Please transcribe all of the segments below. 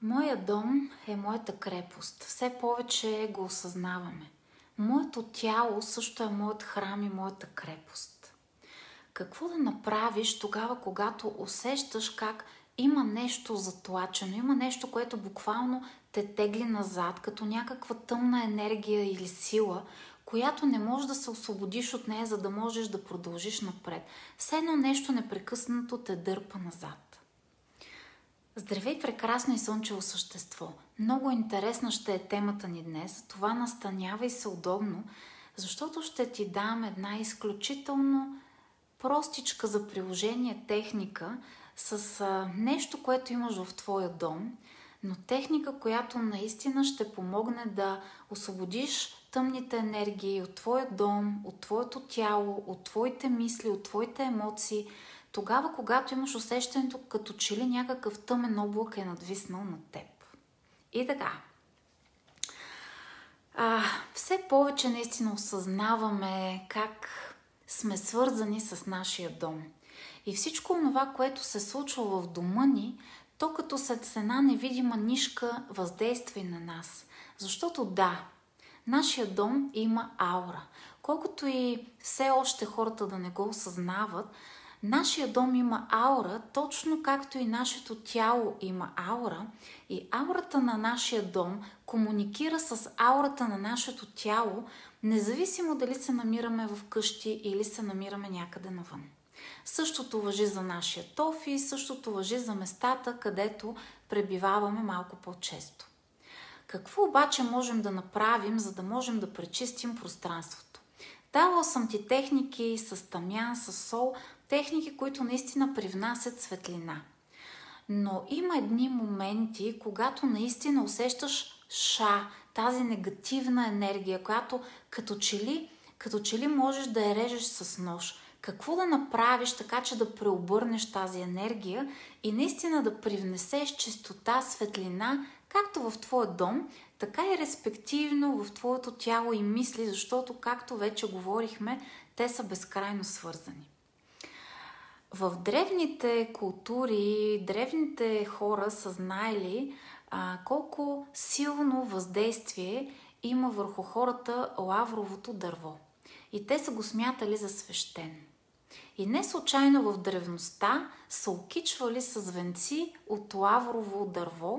Моя дом е моята крепост. Все повече го осъзнаваме. Моето тяло също е моят храм и моята крепост. Какво да направиш тогава, когато усещаш как има нещо затлачено, има нещо, което буквално те тегли назад, като някаква тъмна енергия или сила, която не можеш да се освободиш от нея, за да можеш да продължиш напред. Все едно нещо непрекъснато те дърпа назад. Здравей, прекрасно и слънчево същество! Много интересна ще е темата ни днес, това настанявай се удобно, защото ще ти дам една изключително простичка за приложение техника с нещо, което имаш в твоя дом, но техника, която наистина ще помогне да освободиш тъмните енергии от твоя дом, от твоето тяло, от твоите мисли, от твоите емоции, тогава, когато имаш усещането, като че ли някакъв тъмен облак е надвиснал над теб. И така. Все повече наистина осъзнаваме как сме свързани с нашия дом. И всичко това, което се случва в дома ни, то като с една невидима нишка въздейства и на нас. Защото да, нашия дом има аура. Колкото и все още хората да не го осъзнават, нашия дом има аура, точно както и нашето тяло има аура, и аурата на нашия дом комуникира с аурата на нашето тяло, независимо дали се намираме в къщи или се намираме някъде навън. Същото важи за нашия офис, същото важи за местата, където пребиваваме малко по-често. Какво обаче можем да направим, за да можем да пречистим пространството? Давала съм ти техники с тамян, с сол, техники, които наистина привнасят светлина. Но има едни моменти, когато наистина усещаш тази негативна енергия, която като че ли можеш да я режеш с нож. Какво да направиш така, че да преобърнеш тази енергия и наистина да привнесеш чистота, светлина, както в твоя дом, така и респективно в твоето тяло и мисли, защото, както вече говорихме, те са безкрайно свързани. В древните култури, древните хора са знаели колко силно въздействие има върху хората лавровото дърво. И те са го смятали за свещено. И не случайно в древността са окичвали с венци от лаврово дърво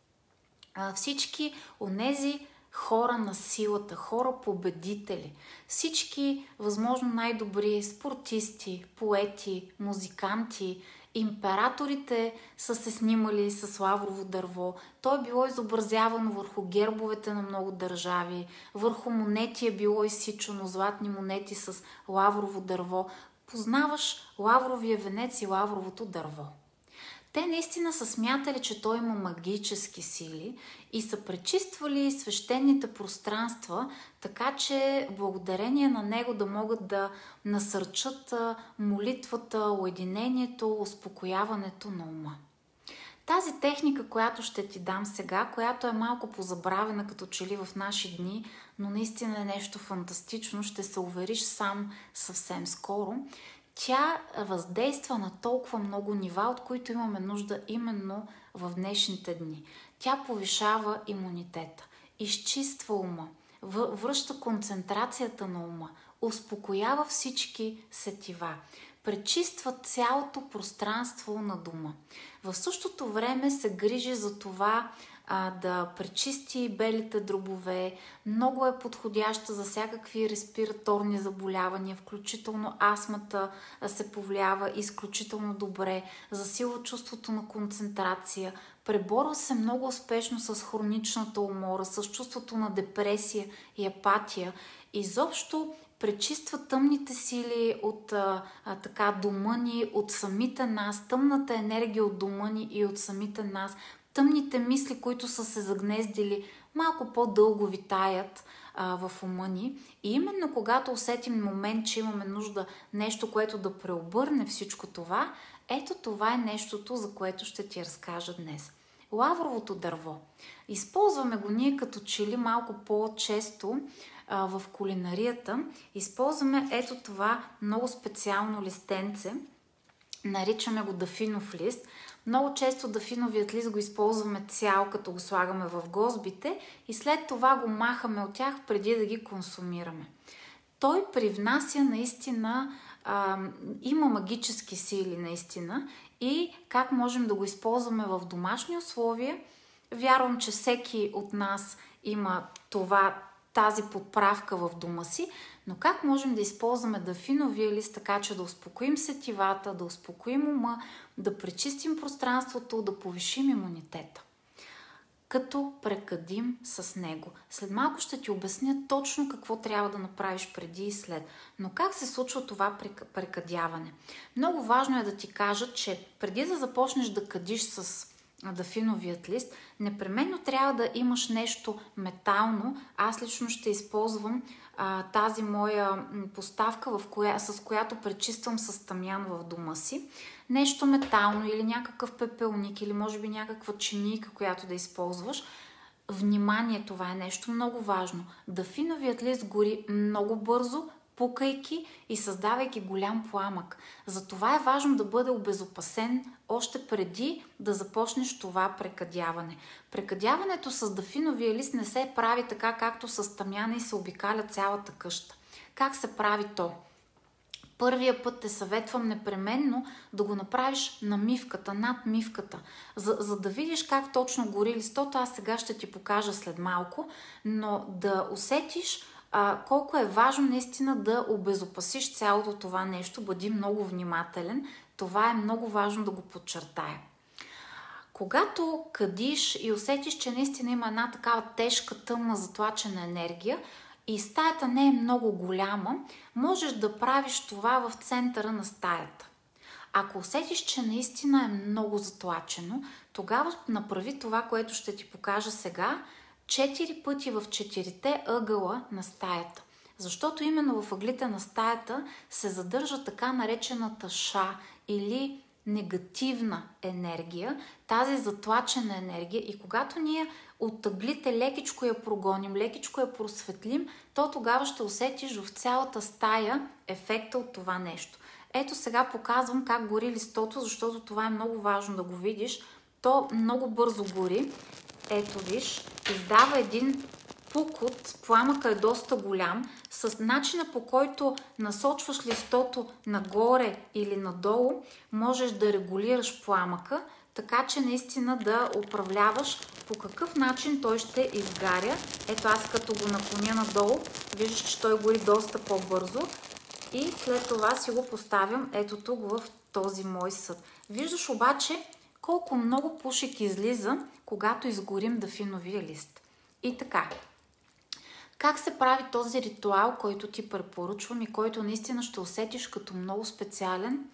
всички онези хора на силата, хора победители, всички възможно най-добри спортисти, поети, музиканти, императорите са се снимали с лаврово дърво. То е било изобразявано върху гербовете на много държави, върху монети е било изсичано, златни монети с лаврово дърво. Познаваш лавровия венец и лавровото дърво. Те наистина са смятали, че той има магически сили и са пречиствали свещените пространства, така че благодарение на него да могат да насърчат молитвата, уединението, успокояването на ума. Тази техника, която ще ти дам сега, която е малко позабравена като че ли в наши дни, но наистина е нещо фантастично, ще се увериш сам съвсем скоро. Тя въздейства на толкова много нива, от които имаме нужда именно в днешните дни. Тя повишава имунитета, изчиства ума, връща концентрацията на ума, успокоява всички сетива, пречиства цялото пространство на дома. В същото време се грижи за това да пречисти белите дробове, много е подходяща за всякакви респираторни заболявания, включително астмата се повлиява изключително добре, засилва чувството на концентрация, преборва се много успешно с хроничната умора, с чувството на депресия и апатия. Изобщо пречиства тъмните сили от дома ни, от самите нас, тъмната енергия от дома ни и от самите нас, тъмните мисли, които са се загнездили, малко по-дълго витаят в ума ни. И именно когато усетим момент, че имаме нужда нещо, което да преобърне всичко това, ето това е нещото, за което ще ти разкажа днес. Лавровото дърво. Използваме го ние като че ли малко по-често в кулинарията. Използваме ето това много специално листенце. Наричаме го дафинов лист. Много често дафиновият лист го използваме цял, като го слагаме в гозбите и след това го махаме от тях преди да ги консумираме. Той привнася наистина, има магически сили наистина и как можем да го използваме в домашни условия. Вярвам, че всеки от нас има тази подправка в дома си, но как можем да използваме дафиновия лист така, че да успокоим сетивата, да успокоим ума, да пречистим пространството, да повишим имунитета, като прекъдим с него. След малко ще ти обясня точно какво трябва да направиш преди и след. Но как се случва това прекъдяване? Много важно е да ти кажа, че преди да започнеш да кадиш с дафиновият лист, непременно трябва да имаш нещо метално. Аз лично ще използвам тази моя поставка, с която пречиствам с тамян в дома си. Нещо метално или някакъв пепелник, или може би някаква чинийка, която да използваш. Внимание, това е нещо много важно. Дафиновият лист гори много бързо, пукайки и създавайки голям пламък. Затова е важно да бъде обезопасен още преди да започнеш това прекъдяване. Прекъдяването с дафиновия лист не се прави така, както с тамяна и се обикаля цялата къща. Как се прави то? Първия път те съветвам непременно да го направиш на мивката, над мивката, за да видиш как точно гори листото. Аз сега ще ти покажа след малко, но да усетиш колко е важно наистина да обезопасиш цялото това нещо. Бъди много внимателен. Това е много важно да го подчертая. Когато кадиш и усетиш, че наистина има една такава тежка, тъмна, затлачена енергия и стаята не е много голяма, можеш да правиш това в центъра на стаята. Ако усетиш, че наистина е много затлачено, тогава направи това, което ще ти покажа сега, 4 пъти в 4-те ъгъла на стаята. Защото именно в ъглите на стаята се задържа така наречената ша или негативна енергия, тази затлачена енергия, и когато ние от ъглите лекичко я прогоним, лекичко я просветлим, то тогава ще усетиш в цялата стая ефекта от това нещо. Ето сега показвам как гори листото, защото това е много важно да го видиш. То много бързо гори. Ето виж, издава един пукот, пламъка е доста голям, с начина по който насочваш листото нагоре или надолу, можеш да регулираш пламъка, така че наистина да управляваш по какъв начин той ще изгаря. Ето аз като го наклоня надолу, виждаш, че той гори доста по-бързо и след това си го поставям ето тук в този мой съд. Виждаш обаче колко много пушек излиза, когато изгорим дафиновия лист. И така, как се прави този ритуал, който ти препоръчвам и който наистина ще усетиш като много специален?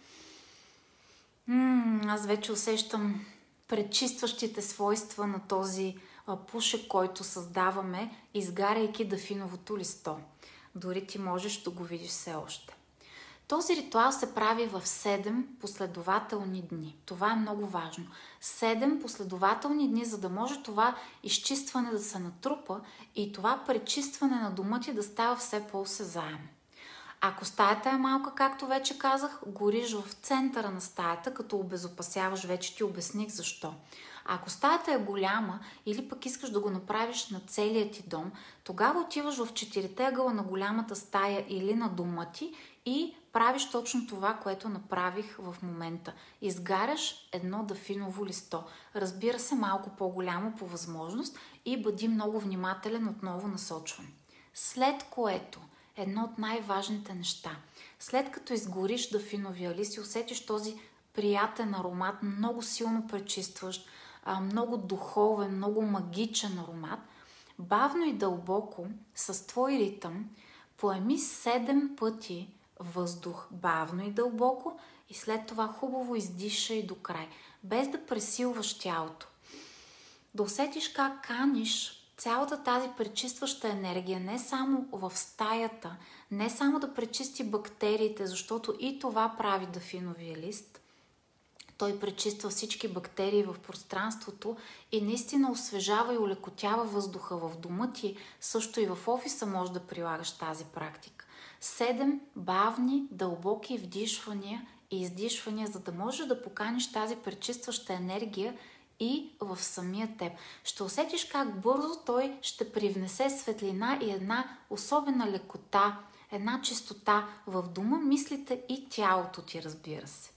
Аз вече усещам пречистващите свойства на този пушек, който създаваме, изгаряйки дафиновото листо. Дори ти можеш да го видиш все още. Този ритуал се прави в 7 последователни дни. Това е много важно. 7 последователни дни, за да може това изчистване да се натрупа и това пречистване на дома ти да става все по-осезаемо. Ако стаята е малка, както вече казах, гориш в центъра на стаята, като обезопасяваш, вече ти обясних защо. Ако стаята е голяма или пък искаш да го направиш на целия ти дом, тогава отиваш в 4-те ъгъла на голямата стая или на дома ти и правиш точно това, което направих в момента. Изгаряш едно дафиново листо. Разбира се, малко по-голямо по възможност и бъди много внимателен, отново насочван. След което, едно от най-важните неща, след като изгориш дафиновия лист и усетиш този приятен аромат, много силно пречистващ, много духовен, много магичен аромат, бавно и дълбоко, с твой ритъм, поеми 7 пъти въздух бавно и дълбоко и след това хубаво издишай до край, без да пресилваш тялото. Да усетиш как каниш цялата тази пречистваща енергия не само в стаята, не само да пречисти бактериите, защото и това прави дафиновия лист. Той пречиства всички бактерии в пространството и наистина освежава и улекотява въздуха в дома ти. Също и в офиса можеш да прилагаш тази практика. 7 бавни, дълбоки вдишвания и издишвания, за да можеш да поканиш тази пречистваща енергия и в самия теб. Ще усетиш как бързо той ще привнесе светлина и една особена лекота, една чистота в дома, мислите и тялото ти, разбира се.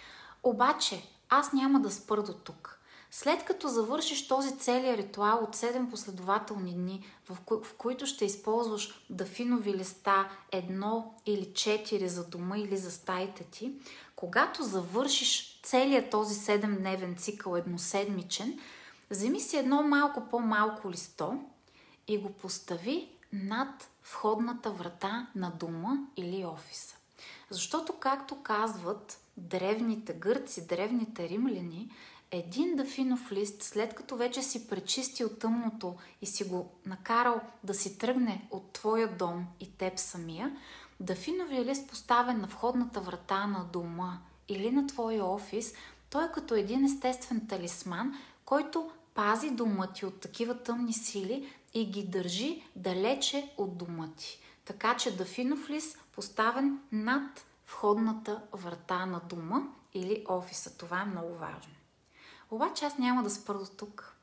Обаче, аз няма да спра до тук. След като завършиш този целият ритуал от 7 последователни дни, в които ще използваш дафинови листа 1 или 4 за дома или за стаите ти, когато завършиш целият този 7-дневен цикъл едноседмичен, вземи си едно малко по-малко листо и го постави над входната врата на дома или офиса. Защото, както казват древните гърци, древните римляни, един дафинов лист, след като вече си пречистил тъмното и си го накарал да си тръгне от твоя дом и теб самия, дафиновия лист, поставен на входната врата на дома или на твоя офис, той е като един естествен талисман, който пази дома ти от такива тъмни сили и ги държи далече от дома ти. Така че дафинов лист, поставен над входната врата на дома или офиса. Това е много важно. Обаче аз няма да спра до тук,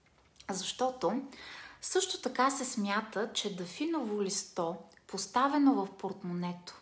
защото също така се смята, че дафиново листо, поставено в портмонето,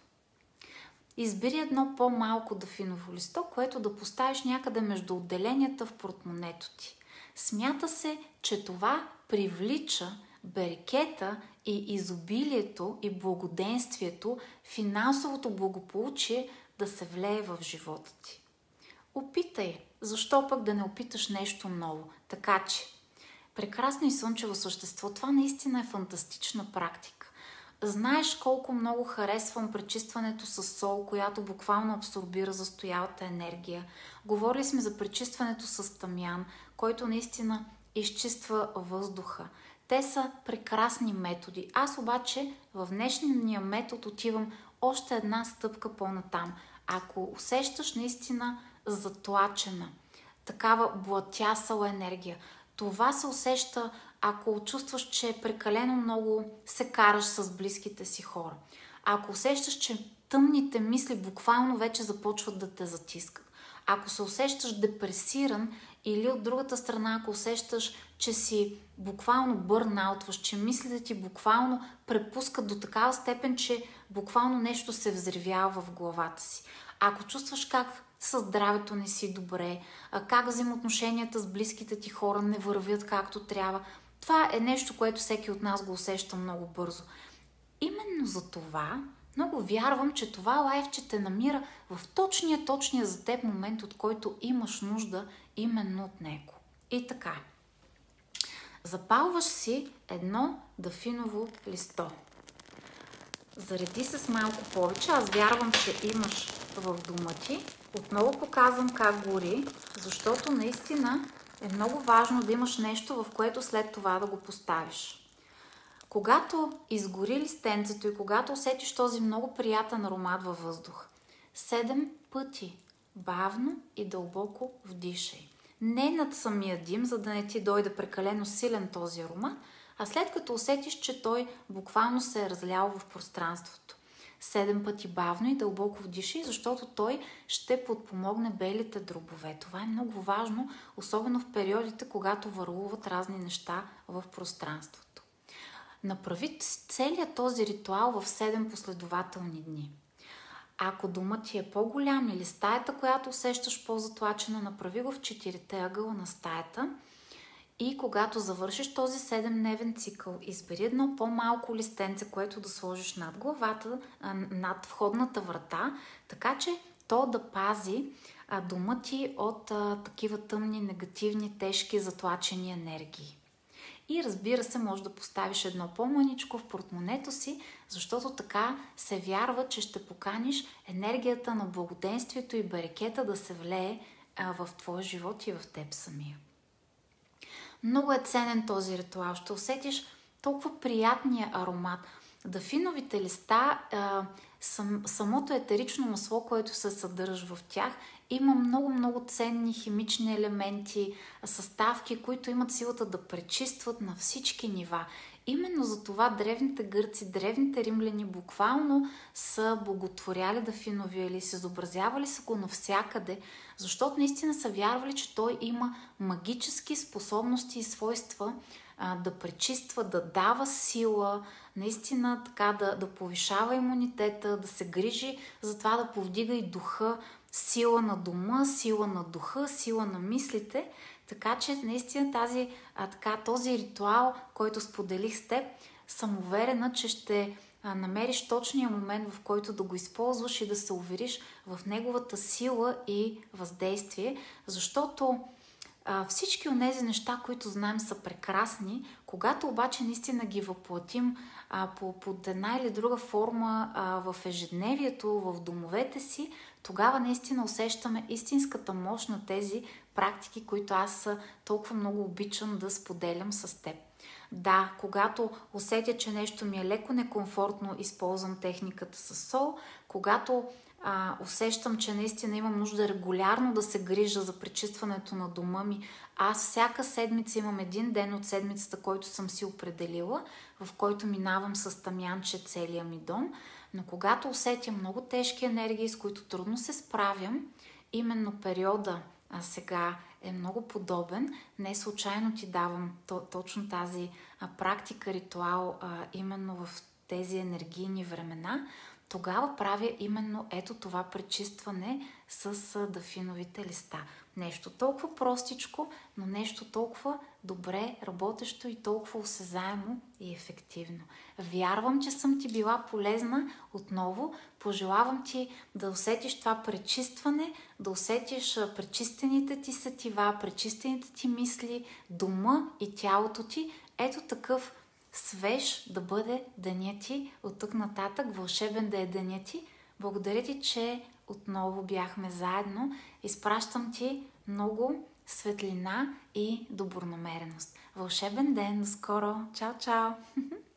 избери едно по-малко дафиново листо, което да поставиш някъде между отделенията в портмонето ти. Смята се, че това привлича берекета и изобилието и благоденствието, финансовото благополучие да се влее в живота ти. Опитай, защо пък да не опиташ нещо ново. Така че, прекрасно и слънчево същество, това наистина е фантастична практика. Знаеш колко много харесвам пречистването с сол, която буквално абсорбира застоялата енергия. Говорили сме за пречистването с тамян, който наистина изчиства въздуха. Те са прекрасни методи. Аз обаче в днешния метод отивам още една стъпка по-натам. Ако усещаш наистина затлачена, такава блатясала енергия, това се усеща, ако чувстваш, че прекалено много се караш с близките си хора. Ако усещаш, че тъмните мисли буквално вече започват да те затискат. Ако се усещаш депресиран или от другата страна, ако усещаш, че си буквално бърнаутваш, че мислите ти буквално препускат до такава степен, че буквално нещо се взривява в главата си. Ако чувстваш как със здравето не си добре, как взаимоотношенията с близките ти хора не вървят както трябва, това е нещо, което всеки от нас го усеща много бързо. Именно за това много вярвам, че това лайфче те намира в точния за теб момент, от който имаш нужда именно от него. И така, запалваш си едно дафиново листо. Зареди се с малко повече. Аз вярвам, че имаш в дома ти. Отново показвам как гори, защото наистина е много важно да имаш нещо, в което след това да го поставиш. Когато изгори листенцето и когато усетиш този много приятен аромат във въздух, 7 пъти бавно и дълбоко вдишай. Не над самия дим, за да не ти дойде прекалено силен този аромат, а след като усетиш, че той буквално се е разлял в пространството. 7 пъти бавно и дълбоко вдишай, защото той ще подпомогне белите дробове. Това е много важно, особено в периодите, когато върлуват разни неща в пространството. Направи целият този ритуал в 7 последователни дни. Ако домът ти е по-голям или стаята, която усещаш по-затлачена, направи го в 4-те ъгъла на стаята. И когато завършиш този 7-дневен цикъл, избери едно по-малко листенце, което да сложиш над главата, над входната врата, така че то да пази дома ти от такива тъмни, негативни, тежки, затлачени енергии. И разбира се, може да поставиш едно по-мъничко в портмонето си, защото така се вярва, че ще поканиш енергията на благоденствието и берекета да се влее в твоя живот и в теб самия. Много е ценен този ритуал. Ще усетиш толкова приятния аромат. Дафиновите листа, самото етерично масло, което се съдържа в тях, има много ценни химични елементи, съставки, които имат силата да пречистват на всички нива. Именно за това древните гърци, древните римляни буквално са боготворяли Дафиновия лист, изобразявали са го навсякъде, защото наистина са вярвали, че той има магически способности и свойства да пречиства, да дава сила, наистина така да повишава имунитета, да се грижи за това да повдига и духа, сила на дума, сила на духа, сила на мислите. Така че наистина този ритуал, който споделих с теб, съм уверена, че ще намериш точния момент, в който да го използваш и да се увериш в неговата сила и въздействие, защото всички от тези неща, които знаем, са прекрасни, когато обаче наистина ги въплатим под една или друга форма в ежедневието, в домовете си, тогава наистина усещаме истинската мощ на тези практики, които аз толкова много обичам да споделям с теб. Да, когато усетя, че нещо ми е леко некомфортно, използвам техниката с сол. Когато усещам, че наистина имам нужда регулярно да се грижа за пречистването на дома ми, аз всяка седмица имам един ден от седмицата, който съм си определила, в който минавам с тамянче целия ми дом. Но когато усетя много тежки енергии, с които трудно се справям, именно периода сега е много подобен. Не случайно ти давам точно тази практика, ритуал, именно в тези енергийни времена. Тогава правя именно ето това пречистване с дафиновите листа. Нещо толкова простичко, но нещо толкова добре работещо и толкова осезаемо и ефективно. Вярвам, че съм ти била полезна. Отново пожелавам ти да усетиш това пречистване, да усетиш пречистените ти сетива, пречистените ти мисли, дума и тялото ти. Ето такъв свеж да бъде денят ти от тук нататък, вълшебен да е денят ти. Благодаря ти, че отново бяхме заедно. Изпращам ти много светлина и добронамереност. Вълшебен ден! До скоро! Чао, чао!